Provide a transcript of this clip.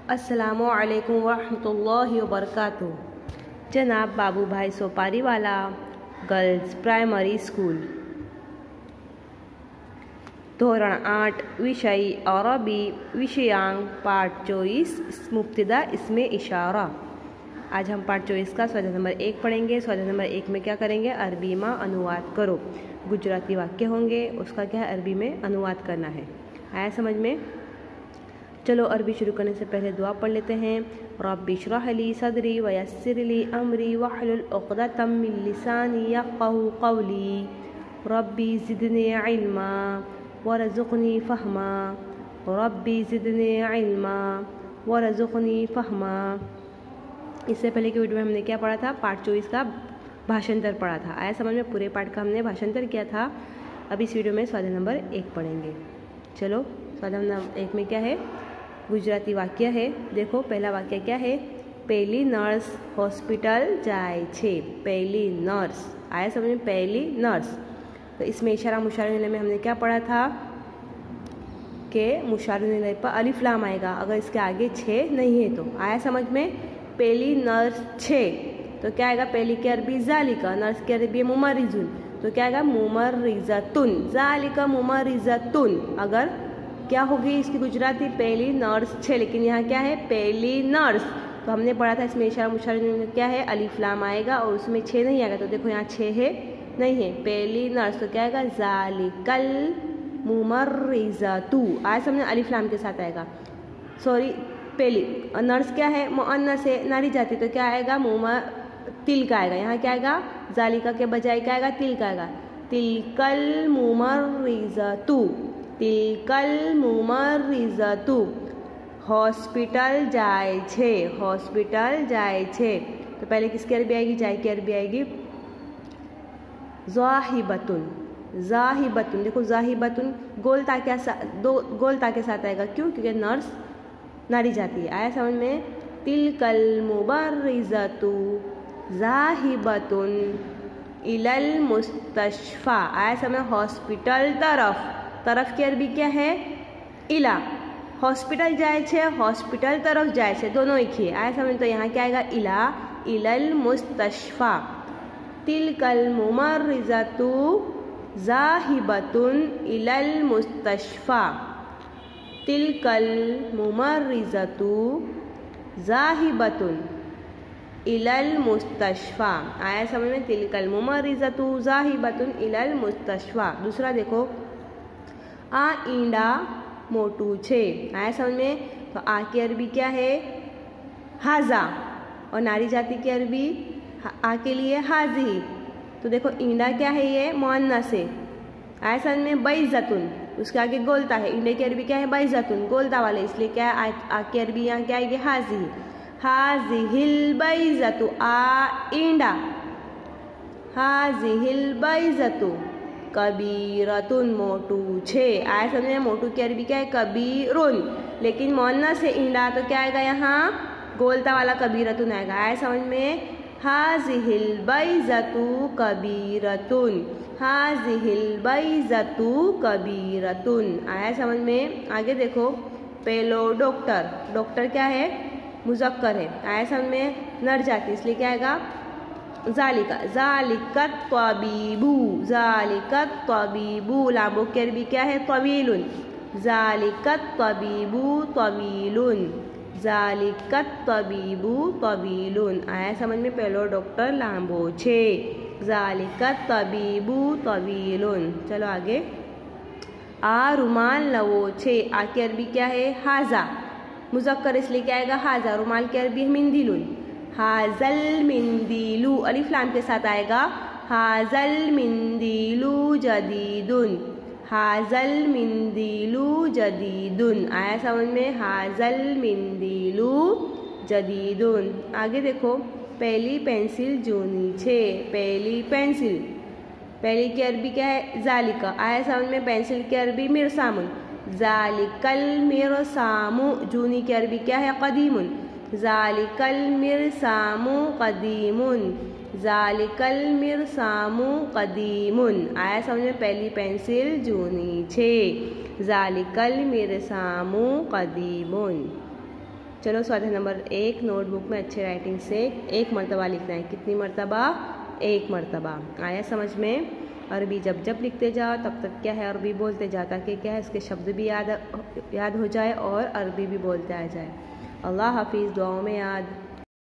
अस्सलामु अलैकुम वरहमतुल्लाहि वबरकातुहू। जनाब बाबू भाई सोपारी वाला गर्ल्स प्राइमरी स्कूल, धोरण 8, विषय अरबी, विषयांक पाठ 24, मुब्तदा इसमें इशारा। आज हम पाठ 24 का स्वाध्याय नंबर 1 पढ़ेंगे। स्वाध्याय नंबर 1 में क्या करेंगे? अरबी में अनुवाद करो। गुजराती वाक्य होंगे, उसका क्या है? अरबी में अनुवाद करना है। आया समझ में? चलो अरबी शुरू करने से पहले दुआ पढ़ लेते हैं। रब्बि इश्रह ली सदरी व यस्सिर ली अमरी वहलुल उक़दतम मिन लिसानी यफ़क़हू क़ौली रब्बी ज़िदनी इल्मा वरज़ुक़नी फ़हमा रब्बी ज़िदनी इल्मा वरज़ुक़नी फ़हमा। इससे पहले की वीडियो में हमने क्या पढ़ा था? पाठ 24 का भाषांतर पढ़ा था। आया समझ में? पूरे पाठ का हमने भाषांतर किया था। अब इस वीडियो में स्वाध्याय नंबर 1 पढ़ेंगे। चलो स्वाध्याय नंबर 1 में क्या है? गुजराती वाक्य है। देखो पहला वाक्य क्या है? पहली नर्स हॉस्पिटल जाए छे। पहली नर्स, आया समझ में? पहली नर्स। तो इसमें इशारा मुशारे निलय में हमने क्या पढ़ा था कि मुशारे निलय पर अलिफ लाम आएगा अगर इसके आगे छे नहीं है तो। आया समझ में? पहली नर्स छे तो क्या आएगा? पहली की अरबी ज़ालिका, नर्स की अरबी मुमर्रिजुन, तो क्या आएगा? मुमर्रिजतुन, ज़ालिका मुमर्रिजतुन। अगर क्या होगी इसकी गुजराती? पहली नर्स छे, लेकिन यहाँ क्या है? पहली नर्स। तो हमने पढ़ा था इसमें इशारा मुशारे क्या है? अलिफ लाम आएगा और उसमें छे नहीं आएगा। तो देखो यहाँ छे है नहीं है। पहली नर्स तो क्या आएगा? ज़ालिकल मुमर्रिजतु। आया समझे? अलिफ लाम के साथ आएगा। सॉरी, पहली नर्स क्या है? मुअन्नस है, नारी जाति, तो क्या आएगा? तिल का आएगा। यहाँ क्या आएगा? ज़ालिका के बजाय क्या आएगा? तिल का आएगा। तिलकल मुमर्रिजतु, तिलकल मुमर्रिजतु। हॉस्पिटल जाए छे, हॉस्पिटल जाए छे, तो पहले किसकी अरबी आएगी? जाए की अरबी आएगी ज़ाहिबतुन, ज़ाहिबतुन। देखो ज़ाहिबतुन गोलता के साथ आएगा। क्यों? क्योंकि नर्स नारी जाती है। आया समझ में? तिलकल मुबर्रिजतु ज़ाहिबतुन इलल मुस्तशफ़ा। आया समझ? हॉस्पिटल तरफ की अरबी क्या है? इला। हॉस्पिटल जाए छे, हॉस्पिटल तरफ जाए छे, दोनों एक ही है। आया समझ? तो यहाँ क्या आएगा? इला, इलल मुस्तशफ़ा। तिलकल मुमर्रिजतु ज़ाहिबतुन इलल मुस्तशफ़ा। तिलकल मुमर्रिजतु ज़ाहिबतुन इलल मुस्तशफ़ा। आया समझ में? तिलकल मुमर्रिजतु ज़ाहिबतुन इलल मुस्तशफ़ा। दूसरा देखो, आ ईंडा मोटू छे। आया समझ में? तो आ की अरबी क्या है? हाजा, और नारी जाति की अरबी आ के लिए हाजी। तो देखो ईंडा क्या है? ये मुअन्नस है। आया समझ में? बैज़तुन, उसके आगे गोलता है। ईंडे की अरबी क्या है? बैज़तुन, गोलता वाले, इसलिए क्या है? आ की अरबी यहाँ क्या आएगी? हाजी, हाजिहिल बैज़तु। आ ईंडा, हाजिहिल बैज़तु कबीरतुन मोटू छे। आया समझे? मोटू की अरबी क्या है? कबीरुन, लेकिन मुअन्नस है ईंडा, तो क्या आएगा? यहाँ गोलता वाला कबीरतुन आएगा। आया समझ में? हाजिहिल बैज़तु कबीरतुन, हाजिहिल बैज़तु कबीरतुन। आया समझ में? आगे देखो, पहलो डॉक्टर, डॉक्टर क्या है? मुज़क्कर है। आया समझ में? नर जाति, इसलिए क्या आएगा? ज़ालिका, ज़ालिकत त्वबीबू, ज़ालिकत त्वबीबू। लाबो की अरबी क्या है? तवीलुन, ज़ालिकत त्वबीबू तवीलुन, ज़ालिकत त्वबीबू तवीलुन। आया समझ में? पहलो डॉक्टर लांबो छे, ज़ालिकत तबीबू तवीलुन। चलो आगे, आ रुमाल लवो छे। आ की अरबी क्या है? हाजा, मुज़क्कर इसलिए क्या आएगा? हाजा। रुमाल की अरबी है मिंदिलुन, हाजल मिंदिलू, अलिफ लाम के साथ आएगा। हाजल मिंदिलू जदीदुन, हाजल मिंदिलू जदीदुन। आया समझ में? हाजल मिंदिलू जदीदुन। आगे देखो, पहली पेंसिल जूनी छे। पहली पेंसिल, पहली की अरबी क्या है? ज़ालिका। आया समझ में? पेंसिल की अरबी मिरसामुन, ज़ालिकल मिरसामु। जूनी की अरबी क्या है? कदीमुन, ज़ालिकल मिरसामु कदीमुन, ज़ालिकल मिरसामु कदीमुन। आया समझ में? पहली पेंसिल जूनी छे, ज़ालिकल मिरसामु कदीमुन। चलो स्वाध्याय नंबर 1 नोटबुक में अच्छे राइटिंग से 1 मरतबा लिखना है। कितनी मरतबा? 1 मरतबा। आया समझ में? अरबी जब जब लिखते जाओ तब तक क्या है अरबी बोलते जाओ, ताकि क्या है इसके शब्द भी याद हो जाए और अरबी भी बोलते आ जाए। अल्लाह हाफिज़, दुआओं में याद।